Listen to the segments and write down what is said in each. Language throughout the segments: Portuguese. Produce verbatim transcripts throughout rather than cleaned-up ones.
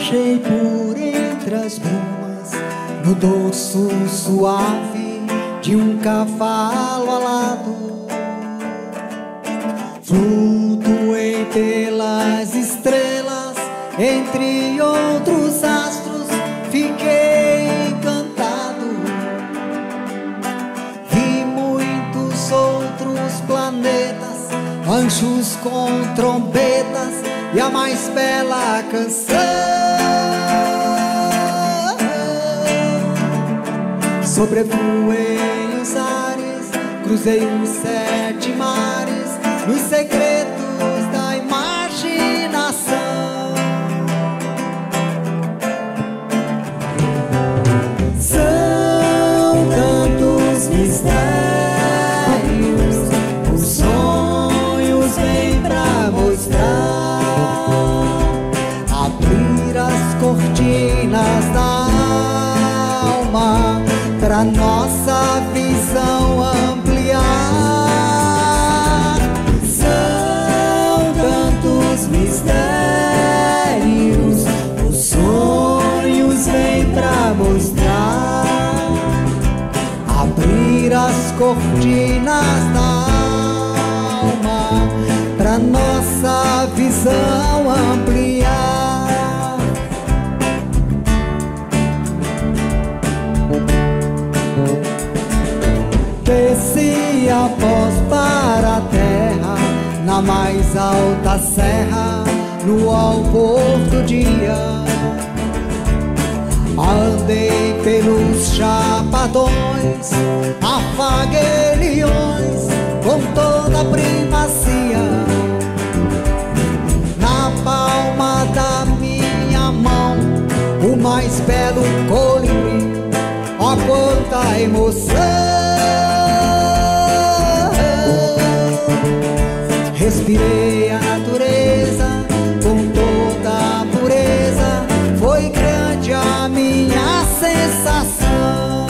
Viajei por entre as brumas, no dorso suave de um cavalo alado. Flutuei pelas estrelas, entre outros astros, fiquei encantado. Vi muitos outros planetas, anjos com trombetas e a mais bela canção. Sobrevoei os ares, cruzei os sete mares, nos segredos da imaginação. São tantos mistérios, os sonhos vêm pra mostrar, abrir as cortinas da alma pra nossa visão ampliar. São tantos mistérios, os sonhos vêm pra mostrar, abrir as cortinas da alma pra nossa visão ampliar. Desci após para a terra, na mais alta serra, no alvor do dia. Andei pelos chapadões, afaguei leões com toda a primazia. Na palma da minha mão, o mais belo colibri, ó quanta emoção. Respirei a natureza com toda a pureza, foi grande a minha sensação.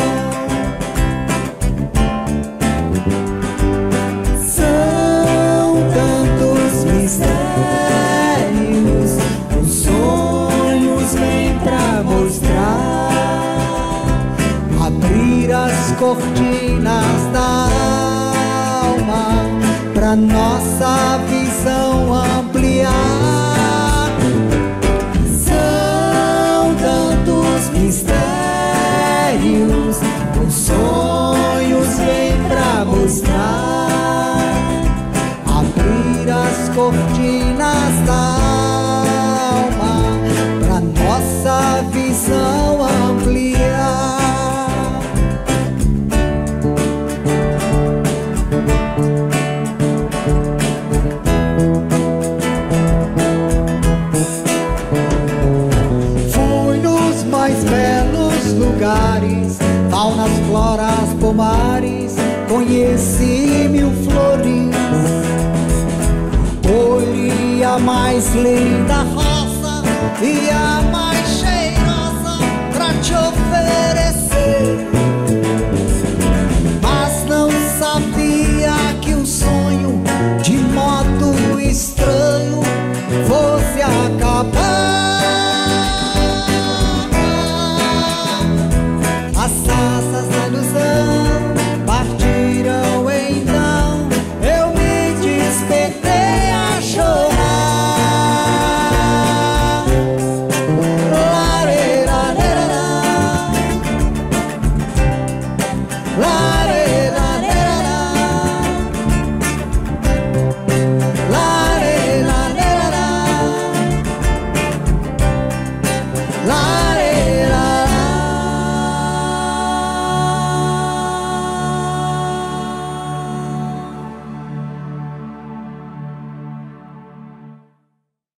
São tantos mistérios, os sonhos vêm pra mostrar, abrir as cortinas da alma pra nossa visão ampliar. São tantos mistérios, os sonhos vêm pra mostrar, abrir as cortinas da alma pra nossa visão ampliar. Lugares, faunas, floras, pomares, conheci mil flores. Colhi a mais linda rosa e a mais cheirosa pra te oferecer. Mas não sabia que o sonho, de modo estranho, fosse acabar. As asas da ilusão partiram então, eu me despertei a chorar. Larerarerará, larerarerará.